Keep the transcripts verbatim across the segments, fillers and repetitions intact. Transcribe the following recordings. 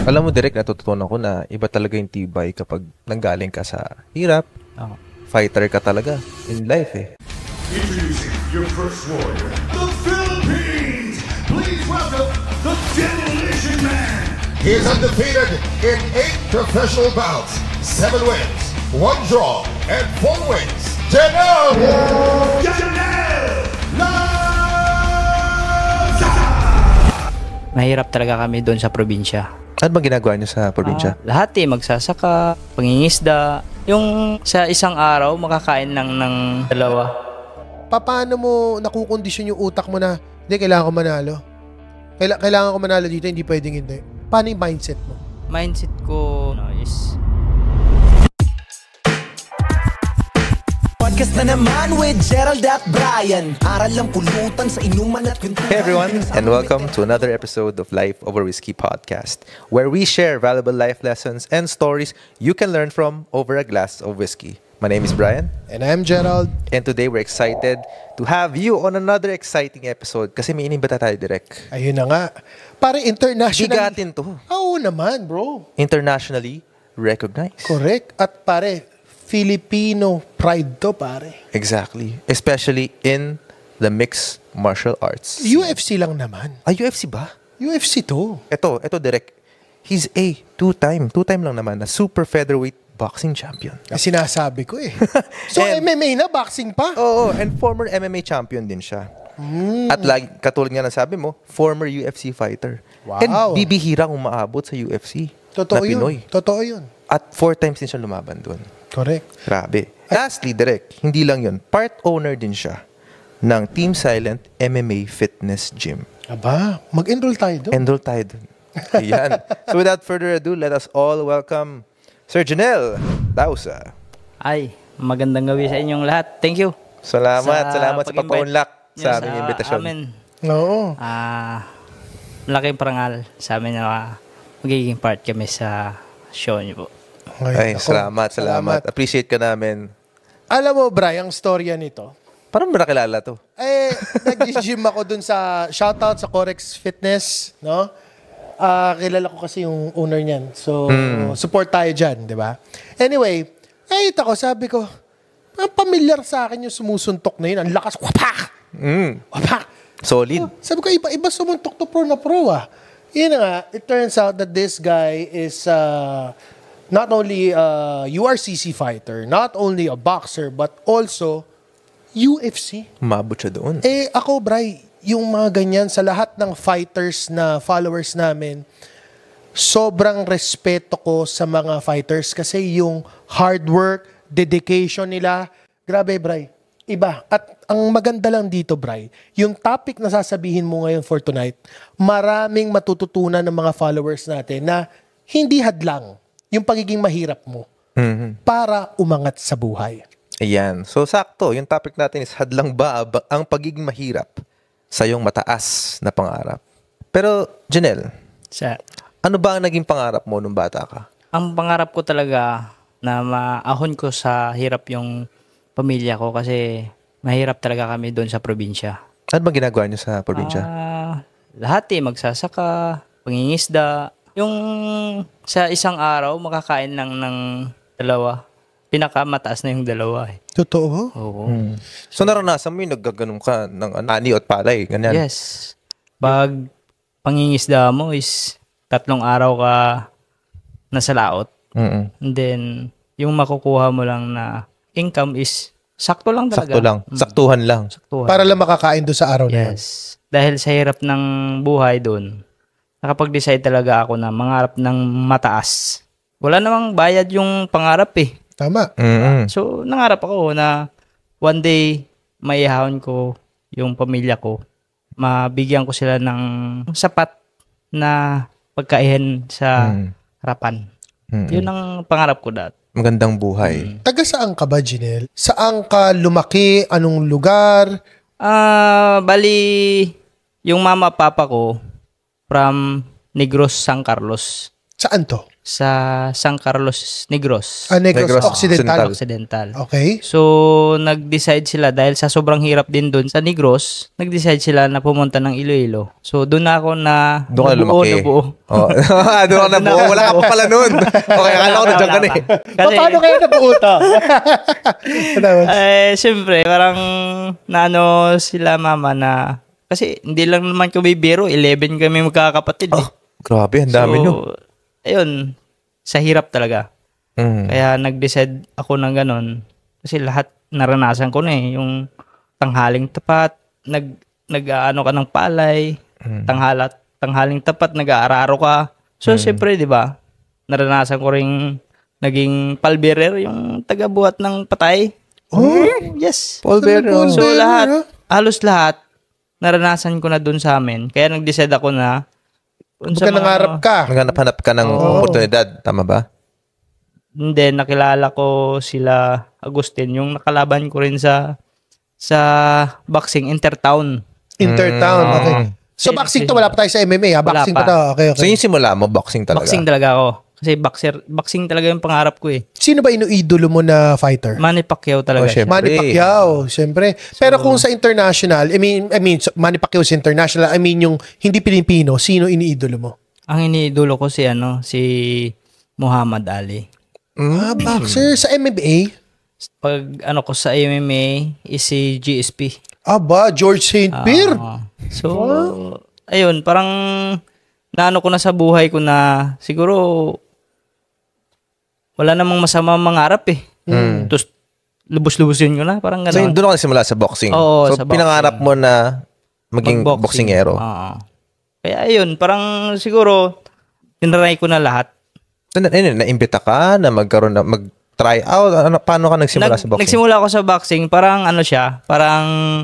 Alam mo, Direk, natutunan ko na iba talaga yung tibay kapag nanggaling ka sa hirap. Oh. Fighter ka talaga in life eh. Introducing your first warrior, the Philippines! Please welcome the Demolition Man! He is undefeated in eight professional bouts, seven wins, one draw, and four wins. Janelle! Janelle! Mahirap talaga kami doon sa probinsya. Ano bang ginagawa niyo sa probinsya? Uh, lahat eh, magsasaka, pangingisda. Yung sa isang araw, makakain lang ng dalawa. Paano mo nakukondisyon yung utak mo na, hindi, kailangan ko manalo. Kaila- kailangan ko manalo dito, hindi pwedeng hindi. Paano yung mindset mo? Mindset ko no, is... Podcast na naman with Gerald at Brian. Aral lang pulutan sa inuman at kwentuhan. Hey everyone, and welcome to another episode of Life Over Whiskey podcast, where we share valuable life lessons and stories you can learn from over a glass of whiskey. My name is Brian. And I'm Gerald. And today we're excited to have you on another exciting episode kasi may inimbita tayo, Direk. Ayun na nga. Pare, internationally. Bigatin to. Oo naman, bro. Internationally recognized. Correct. At pare, Filipino pride to, pare. Exactly. Especially in the mixed martial arts. U F C lang naman. Ah, U F C ba? U F C to. Ito, ito Direk. He's a two-time, two-time lang naman na super featherweight boxing champion. Yung sinasabi ko eh. So, And- M M A na, boxing pa? Oo, and former M M A champion din siya. Mm. At lagi, katulad nga ng sabi mo, former U F C fighter. Wow. And bibihirang umaabot sa U F C Totoo na yun. Pinoy. Totoo yun. At four times din siya lumaban doon. Correct. Grabe. Lastly, Direk, hindi lang yun. Part owner din siya ng Team Silent M M A Fitness Gym. Aba, mag-enroll tayo doon. Enroll tayo doon. Ayan. So without further ado, let us all welcome Sir Janelle Dausa. Ay, magandang gabi sa inyong lahat. Thank you. Salamat. Salamat sa pag-invite pagpa-unlock niyo sa aming imbitasyon. amin. Oo. Ah, malaking parangal sa amin na magiging part kami sa show niyo po. Ay, ako. salamat, salamat. Appreciate ka namin. Alam mo, Bri, ang storya nito, Parang mo nakilala to. eh, nag-gym ako dun sa, shoutout sa Corex Fitness, no? Ah, kilala ko kasi yung owner niyan. So, support tayo dyan, di ba? Anyway, eh, ito ko, sabi ko, ang familiar sa akin yung sumusuntok na yun. Ang lakas, wapak! Mm. Wapak! Solid. Sabi ko, iba-iba sumuntok to pro na pro, ah. Yun na nga, it turns out that this guy is uh, not only a U R C C fighter, not only a boxer, but also U F C. Umabot siya doon. Eh, ako, Bri, yung mga ganyan, sa lahat ng fighters na followers namin, sobrang respeto ko sa mga fighters kasi yung hard work, dedication nila, grabe, Bri, iba. At ang maganda lang dito, Bri, yung topic na sasabihin mo ngayon for tonight, maraming matututunan ng mga followers natin na hindi hadlang yung pagiging mahirap mo Mhm. para umangat sa buhay. Ayan. So, sakto. Yung topic natin is hadlang ba ba- ang pagiging mahirap sa iyong mataas na pangarap? Pero, Janelle, Sa, ano ba ang naging pangarap mo nung bata ka? ang pangarap ko talaga na maahon ko sa hirap yung pamilya ko kasi mahirap talaga kami doon sa probinsya. Ano bang ginagawa niyo sa probinsya? Ah, lahat eh, magsasaka, pangingisda. Yung sa isang araw, makakain lang ng dalawa. Pinakamataas na yung dalawa eh. Totoo? Oo. So, naranasan mo yung naggaganon ka ng ano, ani at palay, ganyan? Yes. Pag pangingisda mo is tatlong araw ka nasa laot. Mm-mm. And then, yung makukuha mo lang na income is sakto lang talaga. Sakto lang. Mm, Saktuhan lang. saktuhan. Para lang makakain doon sa araw na yun. Yes. Dahil sa hirap ng buhay doon, nakapag-decide talaga ako na mangarap ng mataas. Wala namang bayad yung pangarap eh. Tama. Mm-mm. So, nangarap ako na one day, maihahon ko yung pamilya ko. Mabigyan ko sila ng sapat na pagkain sa Mm. harapan. Mm-mm. Yun ang pangarap ko dati. Magandang buhay. Taga saan ka ba, Janelle? Saan ka lumaki? Anong lugar? Ah, bali, yung mama papa ko from Negros, San Carlos. Saan to? sa San Carlos Negros. Ah, Negros, Negros Occidental. Occidental. Okay. So, nag-decide sila dahil sa sobrang hirap din doon sa Negros, nag-decide sila na pumunta ng Iloilo. So, doon na ako na Doon ka nabuo, lumaki. nabuo. Oh. Doon ka nabuo. Wala ka pa pala nun. Okay, akala ko nandiyan ka na eh. Kasi, Paano kayo nabuo to? eh, syempre, parang naano sila mama na, kasi hindi lang naman kami biro, eleven kami magkakapatid. Eh. Oh, grabe, ang dami so, nyo. Ayun, sa hirap talaga. Mm. Kaya nag-decide ako ng ganun. Kasi lahat naranasan ko na eh. Yung tanghaling tapat, nag, nag-ano ka ng palay, Mm. tanghalat, tanghaling tapat, nag-aararo ka. So, siyempre, di ba, naranasan ko ring naging palbearer, yung taga-buhat ng patay. Oh, Yes. Paul Bearer. So, Bearer, lahat, ah. halos lahat, naranasan ko na dun sa amin. Kaya nag-decide ako na, kung Magka sa mga- nangarap ka. Naghanap-hanap ka ng Oo. oportunidad. Tama ba? Hindi, nakilala ko sila Agustin, yung nakalaban ko rin sa sa boxing Intertown. Intertown, Mm. okay. So, boxing to, wala pa tayo sa M M A, ha? Wala Boxing pa. pa to, okay, okay. So, yung simula mo, boxing talaga? Boxing talaga ako. Kasi boxer, boxing talaga yung pangarap ko eh. Sino ba inuidolo mo na fighter? Manny Pacquiao talaga Oh, siya. syempre. Manny Pacquiao, siyempre. Pero kung sa international, I mean, I mean, so, Manny Pacquiao sa international, I mean, yung hindi Pilipino, sino iniidolo mo? Ang iniidolo ko si ano, si Muhammad Ali. Ah, boxer sa M M A? Pag ano ko sa M M A is si G S P. Aba, George Saint Pierre. Ah, so, ayun, parang naano ko na sa buhay ko na siguro wala namang masama mangarap eh. Tapos lubos-lubosin ko na, parang So, gano'n. doon ka simula sa boxing. Oo, so, sa pinangarap boxing. mo na maging Mag-boxing. boksingero. Oo. Kaya ayun, parang siguro tinry ko na lahat. So, na, na, naimbita ka na magkaroon na, mag-try out? Ano, paano ka nagsimula Nag- sa boxing? Nagsimula ako sa boxing, parang ano siya, parang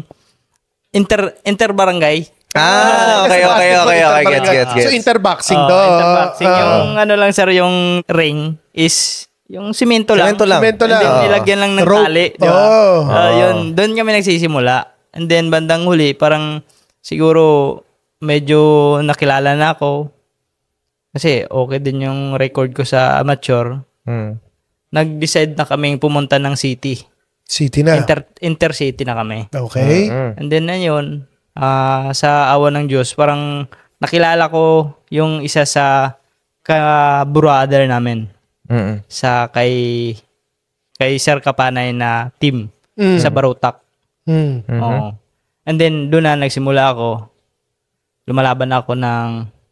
inter inter-barangay. Ah, okay, okay, okay, okay. Gets, gets, gets. So, interboxing Oo, to. interboxing. Ah, yung ano lang sir, yung ring is yung simento lang. Semento lang. Semento And lang. then Oo. nilagyan lang ng Rope. tali. Di ba? Oh. Ah, yun, doon kami nagsisimula. And then bandang huli, parang siguro medyo nakilala na ako. Kasi okay din yung record ko sa amateur. Hmm. Nag-decide na kaming pumunta ng city. City na. Inter, intercity na kami. Okay. Mm. And then na yun, ah, sa awa ng Diyos, parang nakilala ko yung isa sa ka-brother namin. Mm. Sa kay kay Sir Kapanay na team Mm. sa Barutak. Mm. Oo. And then doon na nagsimula ako. Lumalaban ako ng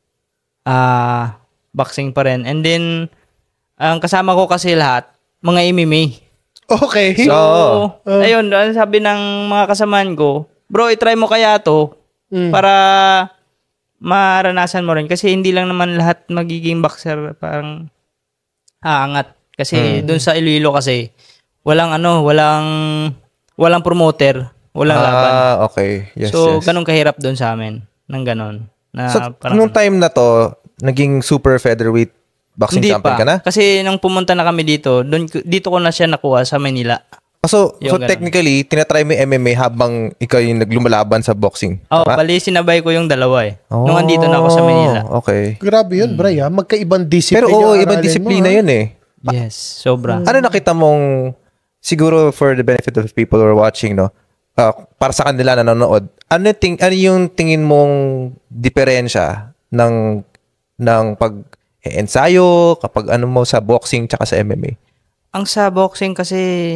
ah boxing pa rin. And then ang kasama ko kasi lahat mga M M A. Okay. So, Oo. ayun, ano sabi ng mga kasamaan ko, bro, itry mo kaya to Mm. para maranasan mo rin. Kasi hindi lang naman lahat magiging boxer parang aangat. Kasi doon sa Iloilo kasi, walang ano, walang walang promoter, walang laban. Ah, okay. Yes, so, yes. ganun kahirap doon sa amin. Nang ganun. Na So, parang, nung time na to, naging super featherweight boxing hindi champion pa. ka na? Kasi nung pumunta na kami dito, doon, dito ko na siya nakuha sa Manila. Ah, So, so Yung ganun. technically, tinatry mo yung M M A habang ikaw yung naglumalaban sa boxing. Oh, Tama? bali sinabay ko yung dalawa eh. Oh, Nung andito na ako sa Manila. Okay. Grabe yun, Bray, ha? Magkaibang discipline. Pero oo, yung ibang aralin disiplina mo, ha? yun eh. Yes, sobra. Ano nakita mong, siguro for the benefit of people who are watching, no? Ah, para sa kanila na nanonood, ano, ting, ano yung tingin mong diferensya ng, ng pag-ensayo, kapag ano mo sa boxing tsaka sa M M A? Ang sa boxing kasi,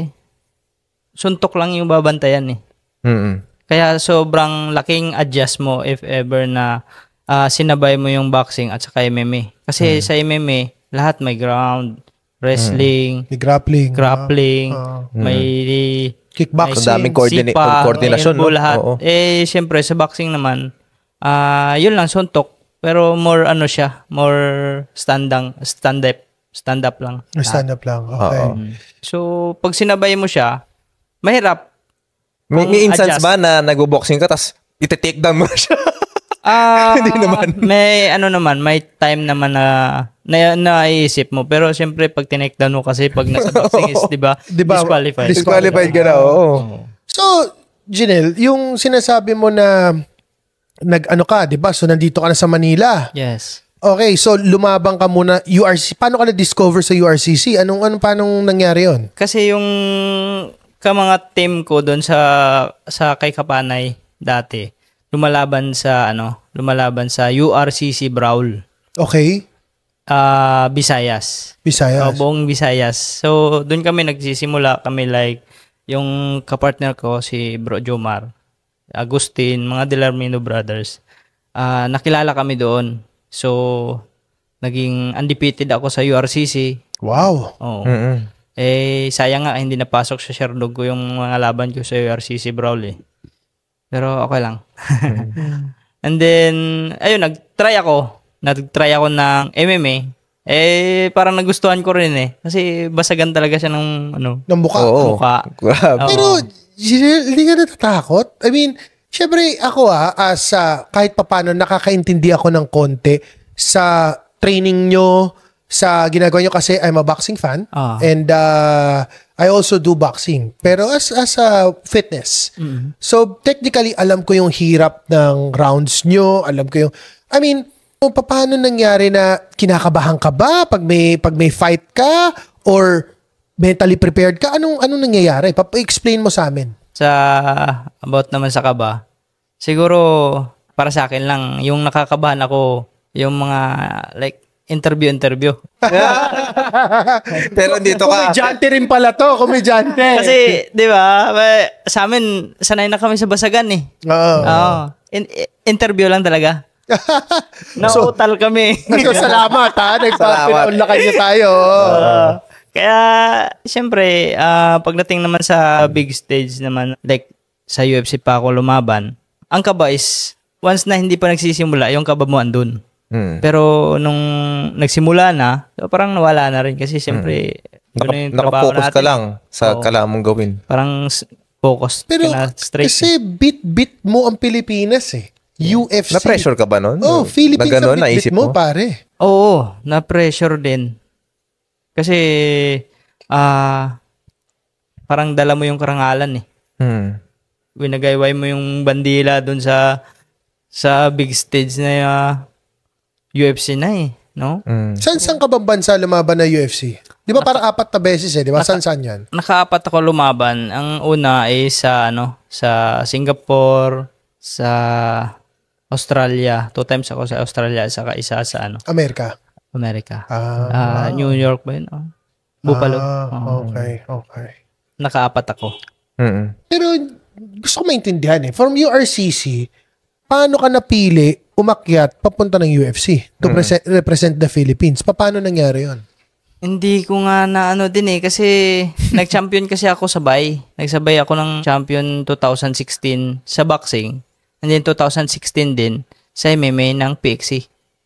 suntok lang yung babantayan eh. Mm-mm. Kaya sobrang laking adjust mo if ever na ah, sinabay mo yung boxing at saka M M A. Kasi sa M M A, lahat may ground, wrestling, May grappling. grappling, ah, may kickboxing. Ang daming coordina- sipa, coordination, elbow, no? lahat. Oo. Eh, syempre, sa boxing naman, ah yun lang, suntok. Pero more ano siya, more stand-up, stand-up, stand-up lang. Stand up lang. Okay. Oo. So, pag sinabay mo siya, mahirap. May, Kung may instance adjust. ba na nagbo-boxing ka tapos iti-take down mo siya? Ah, Hindi naman. May ano naman, may time naman na na naiisip mo. Pero syempre pag tinake down mo kasi pag nasa boxing is, 'di ba? Di ba? Disqualified. Disqualified ka na, oo. So, Janelle, yung sinasabi mo na nag-ano ka, di ba? So, nandito ka na sa Manila. Yes. Okay, so lumabang ka muna U R C. Paano ka na-discover sa U R C C? Anong anong paano nangyari 'yon? Kasi yung ka mga team ko doon sa sa kay Kapanay dati, lumalaban sa ano, lumalaban sa U R C C Brawl. Okay. Ah, Visayas. Visayas. Oh, buong Visayas. So, doon kami nagsisimula kami like yung kapartner ko si Bro Jomar, Agustin, mga Delarmino brothers. Ah, nakilala kami doon. So, naging undefeated ako sa U R C C. Wow. Oo. Mm-mm. Eh, sayang nga, hindi napasok sa Sherdog ko yung mga laban ko sa U R C C Brawl eh. Pero okay lang. And then, ayun, nag-try ako. Nag-try ako ng M M A. Eh, parang nagustuhan ko rin eh. Kasi basagan talaga siya ng ano. Ng mukha. Oo. Mukha. Grabe. Oo. Pero, Jirel, hindi ka natatakot? I mean, syempre ako ah, as uh, kahit papano nakakaintindi ako ng konti sa training nyo, sa ginagawa nyo kasi I'm a boxing fan. Ah. And uh, I also do boxing. Pero as as a fitness. So, technically, alam ko yung hirap ng rounds nyo. Alam ko yung, I mean, kung paano nangyari na kinakabahan ka ba pag may, pag may fight ka? Or mentally prepared ka? Anong, anong nangyayari? Pa-explain mo sa amin. Sa, about naman sa kaba, siguro, para sa akin lang, yung nakakabahan ako, yung mga, like, interview-interview. Pero dito ka. Komedyante rin pala to, komedyante. Kasi, di ba, eh, sa amin, sanay na kami sa basagan eh. Oo. Oo. In- interview lang talaga. Nauutal kami. So, salamat ha. Nagpapinaunlakan niyo tayo. Uh, kaya, siyempre, ah, pagdating naman sa big stage naman, like, sa U F C pa ako lumaban, ang kaba is, once na hindi pa nagsisimula, yung kaba mo andun. Hmm. Pero, nung nagsimula na, so parang nawala na rin kasi, siyempre, Naka, yun na yung trabaho nakapokus natin. ka lang sa Oo. kailangan mong gawin. Parang s- focus Pero ka na straight. kasi bit-bit mo ang Pilipinas eh. U F C. Na-pressure ka ba nun? Oh, Philippines na ganun, ang bit-bit naisip mo, mo? pare. Oo, na-pressure din. Kasi, ah, parang dala mo yung karangalan eh. Hmm. Winagayway mo yung bandila dun sa sa big stage na uh, U F C na eh, no? Hmm. San saan ka bang bansa lumaban na U F C? Di ba parang apat na beses eh, di ba? San saan yan? Nakaapat ako lumaban. Ang una ay sa ano, sa Singapore, sa Australia. Two times ako sa Australia, saka isa sa ano, Amerika. Amerika. Ah, Ah, New York ba yun? Oh. Buffalo. Ah, Oo. okay, okay. Nakaapat ako. Mm-mm. Pero gusto ko maintindihan eh. From U R C C, paano ka napili umakyat papunta ng U F C to present, represent the Philippines? Pa- Paano nangyari yon? Hindi ko nga na ano din eh kasi nag-champion kasi ako sabay. Nagsabay ako ng champion twenty sixteen sa boxing and then twenty sixteen din sa M M A ng P X C.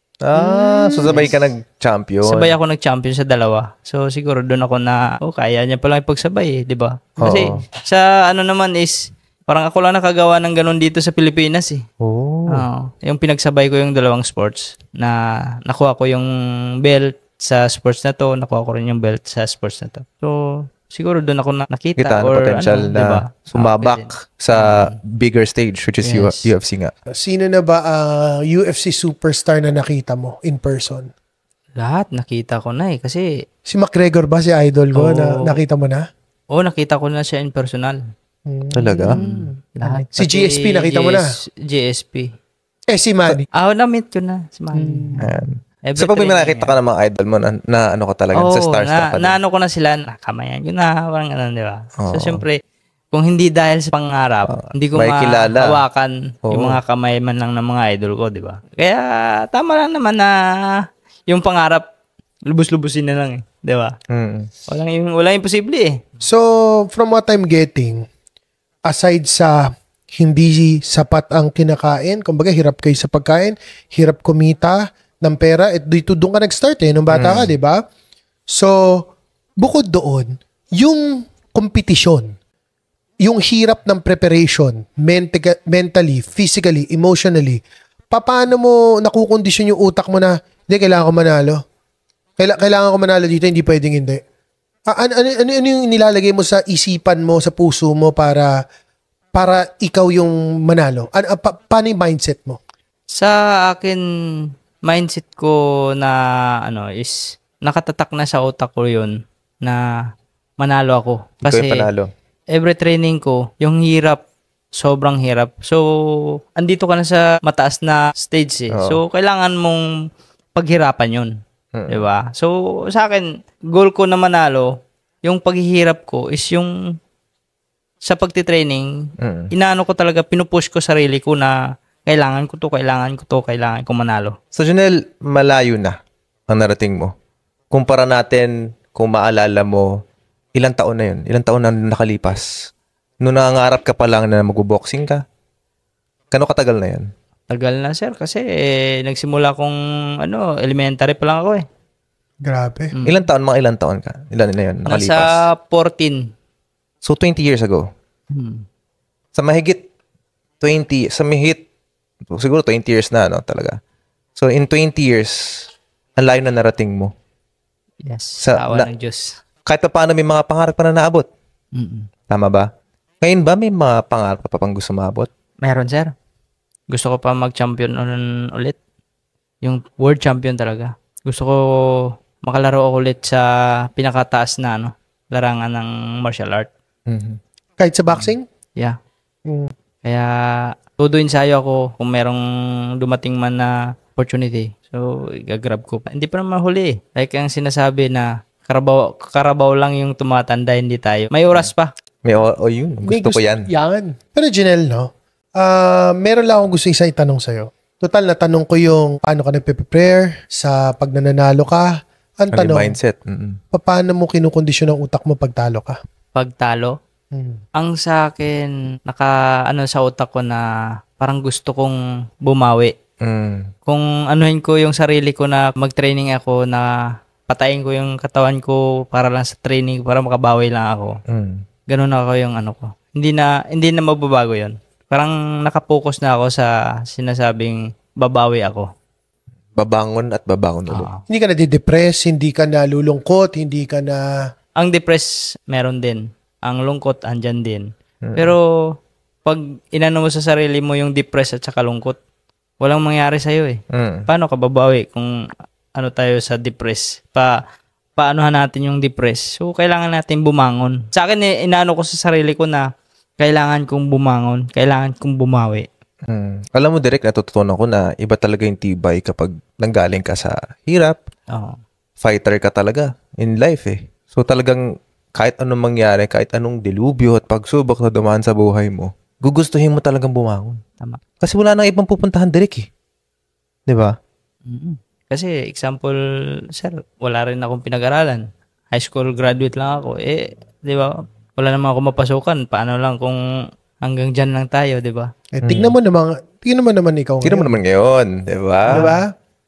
Ah, so sabay ka nag-champion. Sabay ako nag-champion sa dalawa. So siguro doon ako na oh kaya niya palang ipagsabay eh, 'di ba? Kasi Oo. sa ano naman is parang ako lang nakagawa ng ganun dito sa Pilipinas eh. Oh. Oo. Yung pinagsabay ko yung dalawang sports na nakuha ko yung belt sa sports na to, nakuha ko rin yung belt sa sports na to. So, siguro doon ako na- nakita Kita na or potential ano, na diba? sumabak sa bigger stage, which is Yes. U F C nga. Sino na ba ah, U F C superstar na nakita mo in person? Lahat nakita ko na eh kasi Si McGregor ba si idol ko? Oo. Na, nakita mo na? oh nakita ko na siya in personal. Talaga? Lahat. Si Pati G S P nakita mo na? G S P. Eh si Manny. Ah, na-meet ko na si Manny. Ayan. Every So pag may training nakita yan. ka ng mga idol mo na, na ano ka talaga, Oo, sa starstruck na, ka na din. ano ko na sila, nakamayan ko na, parang ano, di ba? Oo. So, syempre, kung hindi dahil sa pangarap, hindi ko may kilala. mahawakan yung Oo. mga kamay man lang ng mga idol ko, di ba? Kaya, tama lang naman na yung pangarap, lubos-lubusin na lang eh, di ba? Mm. Walang, yung, walang imposible eh. So, from what I'm getting, aside sa hindi sapat ang kinakain, kumbaga hirap kayo sa pagkain, hirap kumita ng pera, at dito doon ka nag-start eh, nung bata ka, di ba? So, bukod doon, yung kompetisyon, yung hirap ng preparation, menti- mentally, physically, emotionally, paano mo nakukondisyon yung utak mo na, hindi, kailangan ko manalo. Kaila- kailangan ko manalo dito, hindi pwedeng hindi. Ah, ano, ano, ano, ano yung nilalagay mo sa isipan mo, sa puso mo para para ikaw yung manalo? Ano, pa, paano yung mindset mo? Sa akin, mindset ko na ano is nakatatak na sa utak ko yun na manalo ako. Ikaw Kasi yung panalo. every training ko, yung hirap, sobrang hirap. So, andito ka na sa mataas na stage eh. Oo. So, kailangan mong paghirapan yun. Mm. Diba? So, sa akin, goal ko na manalo, yung paghihirap ko is yung sa pagtitraining, Mm. inaano ko talaga, pinupush ko sarili ko na kailangan ko to, kailangan ko to, kailangan ko manalo. So, Janelle, malayo na ang narating mo. Kumpara natin, kung maalala mo, ilang taon na yun? Ilang taon na nakalipas? Noong nangangarap ka pa lang na magbo-boxing ka? Kano katagal na yan? Tagal na sir, kasi eh, nagsimula kong ano, elementary pa lang ako eh. Grabe. Ilang taon, mga ilang taon ka? Ilan na yun nakalipas? Nasa fourteen. So, twenty years ago. Hmm. Sa mahigit twenty, sa mahigit, siguro twenty years na, no, talaga. So, in twenty years, ang layo na narating mo. Yes, Sa- sa awa na- ng Diyos. Kahit pa paano may mga pangarap pa na naabot. Mm-mm. Tama ba? Ngayon ba may mga pangarap pa pang gusto maabot? Meron sir. Gusto ko pa mag-champion un- ulit. Yung world champion talaga. Gusto ko makalaro ako ulit sa pinakataas na ano, larangan ng martial art. Mhm. Kahit sa boxing? Yeah. Mm. Kaya todo ensayo ako kung merong dumating man na opportunity. So, igagrab ko. Hindi pa naman huli eh. Like ang sinasabi na karabaw, karabaw lang yung tumatanda, hindi tayo. May oras pa. May o, o yun, May gusto ko yan. Yan. Pero Janelle, no? Ah, meron lang akong gusto isa itanong sa'yo. Total, natanong ko yung paano ka nagpe-prepare sa pag nananalo ka. Ang Ano yung tanong, mindset? Mm-mm. paano mo kinukondisyon ang utak mo pag talo ka? Pagtalo, Hmm. ang sa akin, naka, ano sa utak ko na parang gusto kong bumawi. Mm. Kung anuhin ko yung sarili ko na mag-training ako na patayin ko yung katawan ko para lang sa training, para makabawi lang ako. Mm. Ganun ako yung ano ko. Hindi na, hindi na mababago yun. Parang nakapokus na ako sa sinasabing babawi ako. Babangon at babangon ulit. Oo. Hindi ka nadidepress, hindi ka nalulungkot, hindi ka na... Ang depress, meron din. Ang lungkot, andyan din. Hmm. Pero, pag inano mo sa sarili mo yung depress at saka lungkot, walang mangyari sa'yo eh. Mm. Paano ka babawi kung ano tayo sa depress? Pa, paanohan natin yung depress? So, kailangan natin bumangon. Sa akin, eh, inaano ko sa sarili ko na kailangan kong bumangon, kailangan kong bumawi. Mm. Alam mo, Derek, natutunan ko na iba talaga yung tibay kapag nanggaling ka sa hirap. Oo. Fighter ka talaga in life eh. So talagang kahit anong mangyari, kahit anong dilubyo at pagsubok na dumaan sa buhay mo, gugustuhin mo talagang bumangon. Tama. Kasi wala nang ibang pupuntahan, Derek eh. Di ba? Mm-mm. Kasi, example, sir, wala rin akong pinag-aralan. High school graduate lang ako. Eh, di ba? Wala naman ako mapasukan. Paano lang kung hanggang dyan lang tayo, di ba? Eh, tignan mo naman, tignan mo naman ikaw Hindi mo naman ngayon, di ba? Di ba?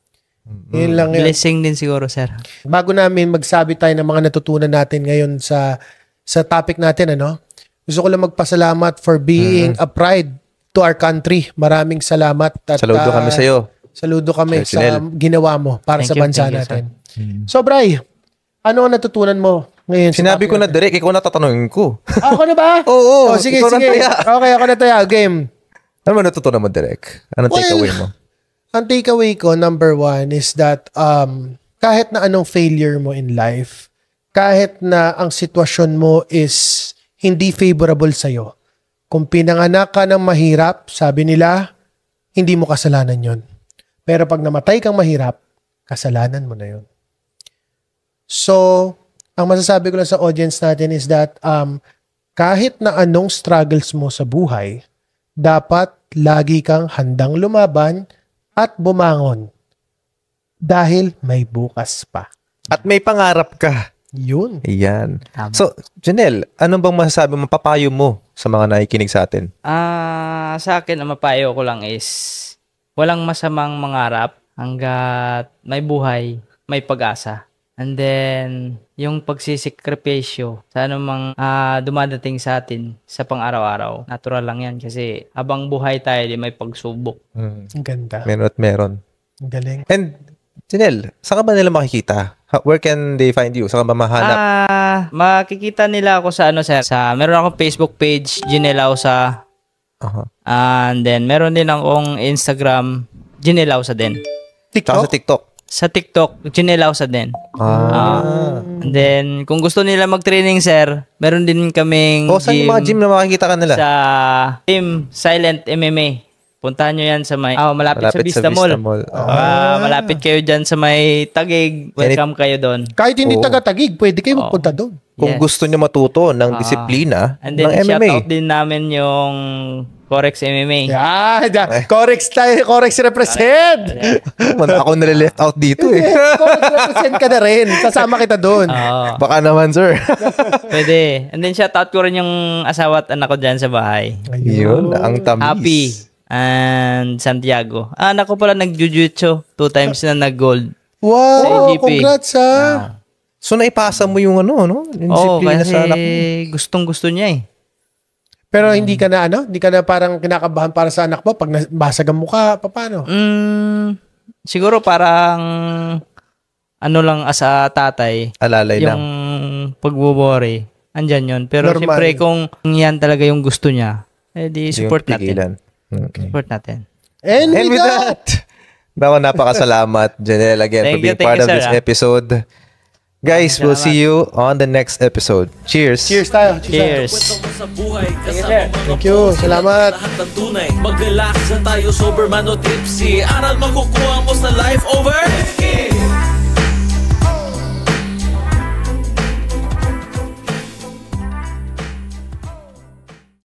Yun lang yun. Blessing din siguro, sir. Bago namin magsabi tayo ng mga natutunan natin ngayon sa sa topic natin, ano? Gusto ko lang magpasalamat for being a pride to our country. Maraming salamat. At, Saludo ah, kami sa'yo. Saludo kami Sir sa Chinel. ginawa mo para Thank sa you, bansa thank you, natin. So, Bray, ano ang natutunan mo ngayon? sa Sinabi topic ko na, natin? Derek, ikaw na tatanungin ko. Ah, ako na ba? Oo, Oh, sige, ikaw na sige. taya. Okay, ako na taya. Game. Ano ba natutunan mo, Derek? Anong Well, takeaway mo? Ang takeaway ko, number one, is that um, kahit na anong failure mo in life, kahit na ang sitwasyon mo is hindi favorable sa'yo, kung pinanganak ka ng mahirap, sabi nila, hindi mo kasalanan yon. Pero pag namatay kang mahirap, kasalanan mo na yon. So, ang masasabi ko lang sa audience natin is that um, kahit na anong struggles mo sa buhay, dapat lagi kang handang lumaban at bumangon dahil may bukas pa. At may pangarap ka. Yun. Ayan. Tama. So, Janelle, ano bang masasabi mo, papayo mo sa mga nakikinig sa atin? Ah, sa akin, ang mapayo ko lang is walang masamang mangarap hanggat may buhay, may pag-asa. And then, yung pagsisikripisyo sa anumang ah, dumadating sa atin sa pang-araw-araw, natural lang yan kasi habang buhay tayo, di may pagsubok. Hmm. Ang ganda. Meron at meron. Ang galing. And, Janelle, saan ka ba nila makikita? How- Where can they find you? Saan ka ba mahanap? Ah, makikita nila ako sa ano sir, sa meron akong Facebook page, Ginelausa. Aha. And then meron din akong Instagram, Ginelausa din. Tsaka TikTok? sa TikTok. Sa TikTok, Chinelausa din. Ah. And then, kung gusto nila mag-training, sir, meron din kaming O, saan yung mga gym na makikita ka nila? sa Team Silent M M A. Puntahan nyo yan sa may, ah, malapit, Malapit sa Vista sa Vista Mall. Mall. Ah, malapit kayo dyan sa may Tagig. Welcome kayo doon. Kahit hindi Oo. taga-Tagig, pwede kayo magpunta doon. Kung Yes. gusto niyo matuto ng disiplina And then, ng M M A. shoutout din namin yung Corex M M A. Yeah, yeah. Corex tayo, Corex represent. Man, ako nalileft out dito eh. Corex represent ka na rin. Kasama kita doon. Oo. Baka naman, sir. Pwede. And then, shoutout ko rin yung asawa at anak ko dyan sa bahay. Yun, ang tamis. Happy and Santiago. Ah, anak ko pala nag-jujutsu. Two times na nag-gold. Sa Wow, A G P. congrats ha. So, naipasa mo yung ano, no? Yung Oo, disiplina kasi sa anak mo. gustong gusto niya eh. Pero hindi ka na ano, hindi ka na parang kinakabahan para sa anak mo pag nabasag ang mukha, paano? Mm, siguro parang ano lang as a tatay, Alalay yung lang. pagbubori, andyan yun. Pero Normal. siyempre kung yan talaga yung gusto niya, eh di Hindi support yung natin. pigilan. Okay. Support natin. And, And with with that, that, Naku, napakasalamat, Janelle, again, Thank for being you, thank part you, of sir, this ah. episode. Guys, we'll see you on the next episode. Cheers! cheers tayo. Cheers. Cheers. Sa buhay, kasama mga Thank you. Salamat. lahat ng tunay. Mag-relax na tayo, sober man o tipsy. Aral makukuha mo sa life over.